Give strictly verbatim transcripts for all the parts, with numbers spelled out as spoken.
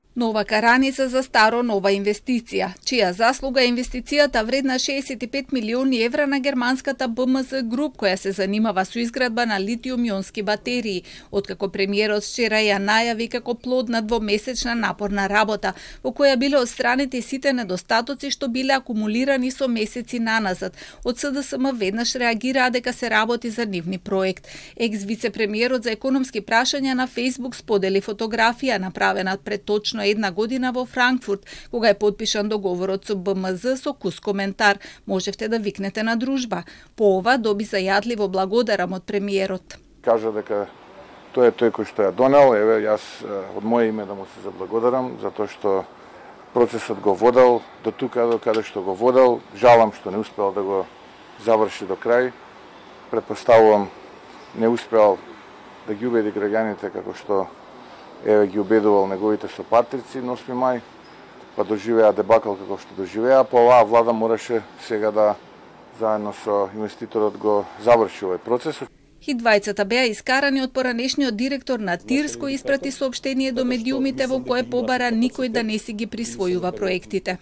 Нова караница за старо нова инвестиција, чија заслуга е инвестицијата вредна шеесет и пет милиони евра на германската Б М З Груп, која се занимава со изградба на литиум-ионски батерии, откако премиерот вчера ја најави како плод на двомесечна напорна работа, во која биле отстранети сите недостатоци што биле акумулирани со месеци наназад. Од С Д С М веднаш реагираа дека се работи за нивни проект. Екс-вице-премиерот за економски прашања на Фејсбук сподели фотографија направена пред точно една година во Франкфурт, кога е подпишан договорот со Б М З со кус коментар. Можевте да викнете на дружба. По ова доби зајадливо благодарам од премиерот. Кажа дека тој е тој кој што ја донел, еве јас од моје име да му се заблагодарам затоа што процесот го водел до тука до каде што го водел. Жалам што не успел да го заврши до крај. Претпоставувам не успел да ги убеди граѓаните како што еве ги убедувал неговите сопатрици на осми мај, па доживеа дебакал како што доживеа, па оваа влада мораше сега да заедно со инвеститорот го заврши овој процес. Хидвајцата беа искарани од поранешниот директор на ТИРС, кој испрати соопштение до медиумите во кое побара никој да не си ги присвојува проектите.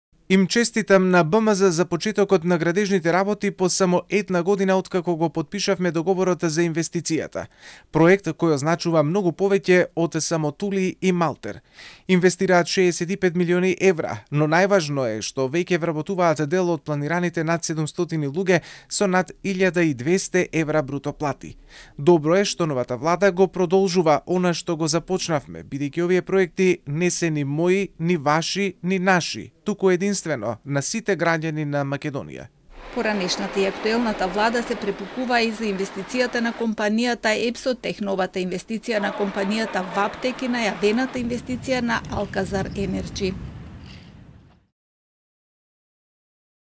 Им честитам на Б М З за почетокот на градежните работи по само една година откако го подпишавме договорот за инвестицијата. Проект кој означува многу повеќе од само Тули и Малтер. Инвестираат шеесет и пет милиони евра, но најважно е што веќе вработуваат дел од планираните над седумстотини луѓе со над илјада и двесте евра бруто плати. Добро е што новата влада го продолжува она што го започнавме, бидејќи овие проекти не се ни мои, ни ваши, ни наши, туку единствено на сите граѓани на Македонија. Поранешната и актуелната влада се препукува и за инвестицијата на компанијата Епсотех, новата инвестиција на компанијата Ваптек и најавената инвестиција на Алказар Енерджи.